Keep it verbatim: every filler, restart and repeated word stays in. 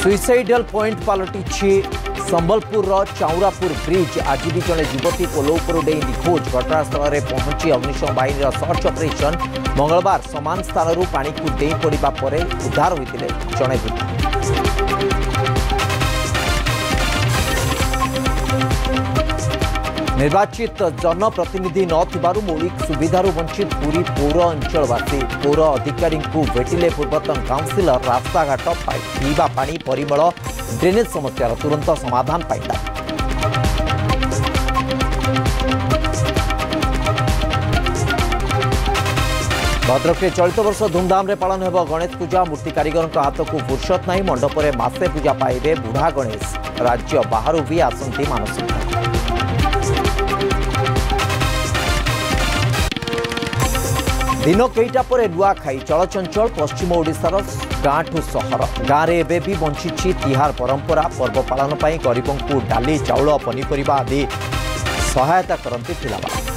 Suicidal point पलटि Sambalpur चाउरापुर bridge आज भी जड़े युवती पोलो उपर डे निखोज घटनास्थल में पहुंची अग्निशम बाहिनी सर्च ऑपरेशन मंगलवार समान स्थान पानी को डे पड़ा पर उद्धार होते जड़े वृद्ध। निर्वाचित जनप्रतिनिधि नथिबारु मौलिक सुविधार वंचित पूरी पौर अंचलवासी पौर अधिकारी भेटिले पूर्वतन काउंसिलर रास्ताघाट पीवा पानी परिमल ड्रेनेज समस्यार तुरंत समाधान पाइला। भद्रक चलित वर्ष धूमधाम रे पालन होब गणेश पूजा मूर्ति कारीगर हाथ को फुर्सत नहीं मंडप में मासे पूजा पाइबे बुढ़ा गणेश राज्य बाहर भी आसती मानसिक दिन कईटा पर नुआ खाई चलचंचल पश्चिम ओडिशार गाँ ठू सहर गाँव में एबे भी बंची तिहार परंपरा पर्व पालन गरीबों को डाली चाउल पनीपरिया आदि सहायता करती।